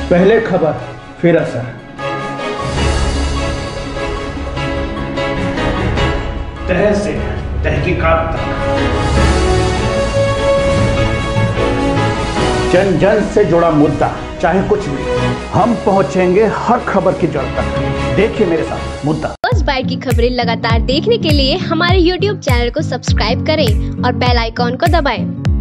पहले खबर फिर असर। तह से तहकीकात तक, जन जन से जुड़ा मुद्दा, चाहे कुछ भी, हम पहुंचेंगे हर खबर की जड़ तक। देखिए मेरे साथ मुद्दा। फर्स्ट बाइट की खबरें लगातार देखने के लिए हमारे YouTube चैनल को सब्सक्राइब करें और बेल आइकॉन को दबाएं।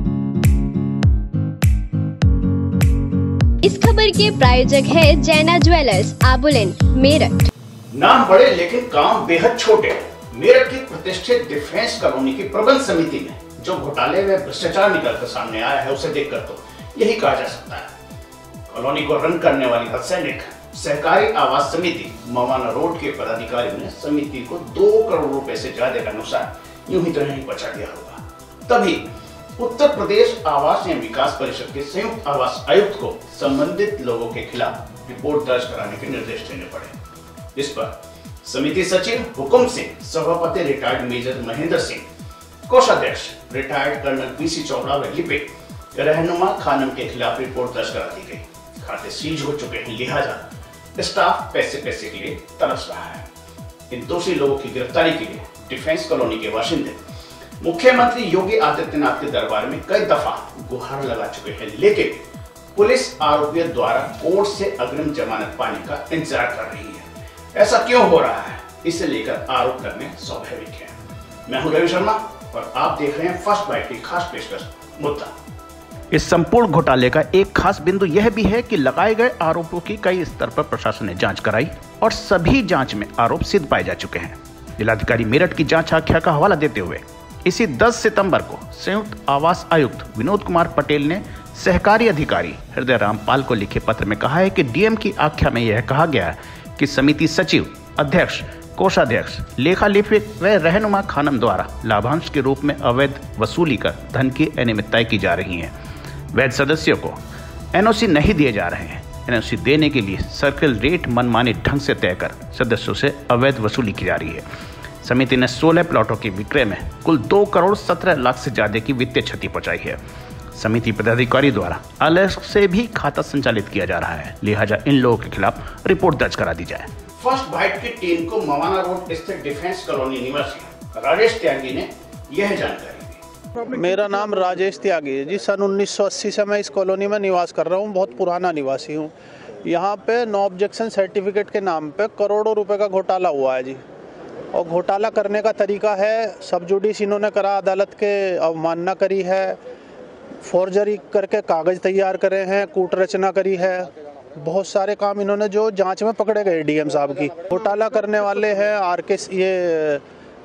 इस खबर के प्रायोजक है जैना ज्वेलर्स, आबुलेन, मेरठ। नाम बड़े लेकिन काम बेहद छोटे। मेरठ की प्रतिष्ठित डिफेंस कॉलोनी की प्रबंध समिति में जो घोटाले में भ्रष्टाचार निकलकर सामने आया है, उसे देखकर तो यही कहा जा सकता है कॉलोनी को रन करने वाली हसैनिक सहकारी आवास समिति मवाना रोड के पदाधिकारियों ने समिति को 2 करोड़ रुपए से ज्यादा का नुकसान यूं ही तो नहीं बचा दिया होगा। तभी उत्तर प्रदेश आवास एवं विकास परिषद के संयुक्त आवास आयुक्त को संबंधित लोगों के खिलाफ रिपोर्ट दर्ज कराने के निर्देश देने पड़े। इस पर समिति सचिव हुकुम सिंह, सभापति रिटायर्ड मेजर महेंद्र सिंह, कोषाध्यक्ष रिटायर्ड कर्नल बीसी चोपड़ा व लिपिक रहनुमा खानम के खिलाफ रिपोर्ट दर्ज करा दी गई। खाते सीज हो चुके हैं, लिहाजा स्टाफ पैसे के लिए तरस रहा है। इन दोषी लोगों की गिरफ्तारी के लिए डिफेंस कॉलोनी के बाशिंदे मुख्यमंत्री योगी आदित्यनाथ के दरबार में कई दफा गुहार लगा चुके हैं, लेकिन पुलिस आरोपियों द्वारा कोर्ट से अग्रिम जमानत पाने का इंतजार कर रही है। ऐसा क्यों हो रहा है, इसे लेकर आरोप लगने स्वाभाविक है। मैं हूं रवि शर्मा और आप देख रहे हैं फर्स्ट बाइट की खास पेशकश मुद्दा। इस संपूर्ण घोटाले का एक खास बिंदु यह भी है कि लगाए गए आरोपों की कई स्तर पर प्रशासन ने जांच कराई और सभी जांच में आरोप सिद्ध पाए जा चुके हैं। जिलाधिकारी मेरठ की जांच आख्या का हवाला देते हुए इसी 10 सितंबर को संयुक्त आवास आयुक्त विनोद कुमार पटेल ने सहकारी अधिकारी हृदय रामपाल को लिखे पत्र में कहा है कि डीएम की आख्या में यह कहा गया है कि समिति सचिव, अध्यक्ष, कोषाध्यक्ष, लेखा लिपिक व रहनुमा खानम द्वारा लाभांश के रूप में अवैध वसूली कर धन की अनियमितताएं की जा रही हैं। वैध सदस्यों को एनओसी नहीं दिए जा रहे हैं। एनओसी देने के लिए सर्किल रेट मनमाने ढंग से तय कर सदस्यों से अवैध वसूली की जा रही है। समिति ने 16 प्लॉटों के विक्रय में कुल 2 करोड़ 17 लाख से ज्यादा की वित्तीय क्षति पहुंचाई है। समिति पदाधिकारी द्वारा अलग से भी खाता संचालित किया जा रहा है, लिहाजा इन लोगों के खिलाफ रिपोर्ट दर्ज करा दी जाए। फर्स्ट बाइट की टीम को मवाना रोड स्थित डिफेंस कॉलोनी निवासी राजेश त्यागी ने यह जानकारी दी। मेरा नाम राजेश त्यागी है जी। सन 1980 से मैं इस कॉलोनी में निवास कर रहा हूँ। बहुत पुराना निवासी हूँ। यहाँ पे नो ऑब्जेक्शन सर्टिफिकेट के नाम पे करोड़ों रुपए का घोटाला हुआ है जी। और घोटाला करने का तरीका है, सब जुडिस इन्होंने करा, अदालत के अवमानना करी है, फोर्जरी करके कागज़ तैयार करे हैं, कूट रचना करी है, बहुत सारे काम इन्होंने जो जांच में पकड़े गए डीएम साहब की। घोटाला करने वाले हैं आरके ये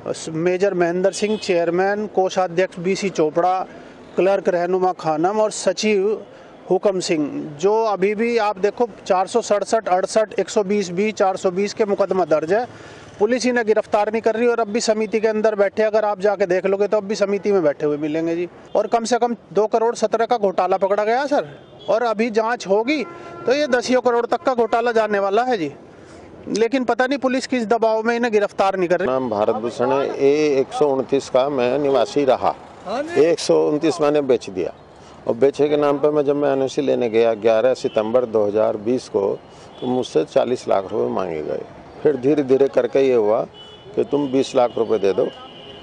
मेजर महेंद्र सिंह चेयरमैन, कोषाध्यक्ष बीसी चोपड़ा, क्लर्क रहनुमा खानम और सचिव हुकम सिंह, जो अभी भी आप देखो 467, 68, 120, 420 के मुकदमा दर्ज है। पुलिस इन्हें गिरफ्तार नहीं कर रही और अब भी समिति के अंदर बैठे, अगर आप जाके देख लोगे तो अब भी समिति में बैठे हुए मिलेंगे जी। और कम से कम 2 करोड़ 17 का घोटाला पकड़ा गया सर, और अभी जांच होगी तो ये 10 करोड़ तक का घोटाला जाने वाला है जी। लेकिन पता नहीं पुलिस किस दबाव में इन्हें गिरफ्तार नहीं कर रही। नाम भारत भूषण है। A129 का मैं निवासी रहा। 129 मैंने बेच दिया और बेचे के नाम पर मैं जब मैं एनओसी लेने गया 11 सितंबर 2020 को, तो मुझसे 40 लाख रुपए मांगे गए। फिर धीरे धीरे करके ये हुआ कि तुम 20 लाख रुपए दे दो,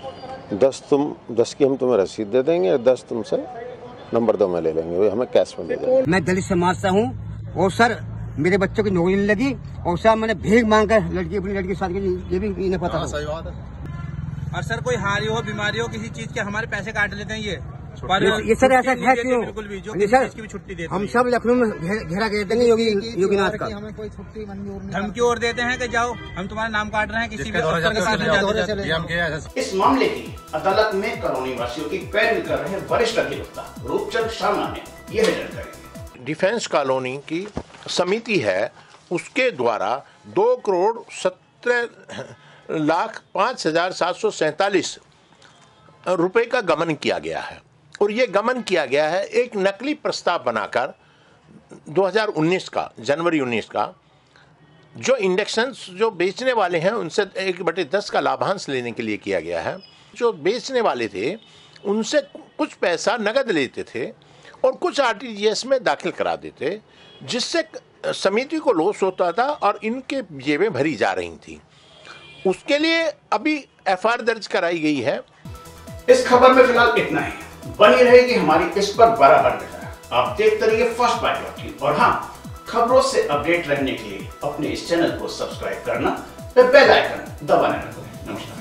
10 की हम तुम्हें रसीद दे देंगे, 10 तुमसे नंबर 2 में ले लेंगे, वो हमें कैश में दे देंगे। मैं दलित समाज से हूँ और सर मेरे बच्चों की नौकरी नहीं लगी और सर मैंने भीख मांग कर अपनी लड़की के साथ ये भी इन्हें पता है। सही बात है। और सर कोई हारी हो, बीमारी हो, किसी चीज के हमारे पैसे काट लेते हैं ये सर ऐसा है क्यों? बिल्कुल भी, जो सर की भी छुट्टी देते हम सब लखनऊ में घेरा कर देंगे योगीनाथ का। हमें कोई छुट्टी धमकी और देते हैं कि जाओ हम तुम्हारा नाम काट रहे हैं, किसी भी अफसर के साथ। इस मामले की अदालत में कॉलोनी वासियों की पैरवी कर रहे वरिष्ठ अधिवक्ता रूपचंद शर्मा ने यह जानकारी दी। डिफेंस कॉलोनी की समिति है, उसके द्वारा 2 करोड़ 17 लाख 5,747 रुपए का गमन किया गया है। और ये गमन किया गया है एक नकली प्रस्ताव बनाकर 2019 का, जनवरी 19 का, जो इंडेक्शंस जो बेचने वाले हैं उनसे 1/10 का लाभांश लेने के लिए किया गया है। जो बेचने वाले थे उनसे कुछ पैसा नगद लेते थे और कुछ आरटीजीएस में दाखिल करा देते, जिससे समिति को लॉस होता था और इनके जेबें भरी जा रही थी। उसके लिए अभी एफआईआर दर्ज कराई गई है। इस खबर में फिलहाल इतना ही। बनी रहेगी हमारी इस पर बराबर नजर। आप देखते रहिए फर्स्ट बाइट की। और हाँ, खबरों से अपडेट रहने के लिए अपने इस चैनल को सब्सक्राइब करना, बेल आइकन दबाना न भूलें। नमस्कार।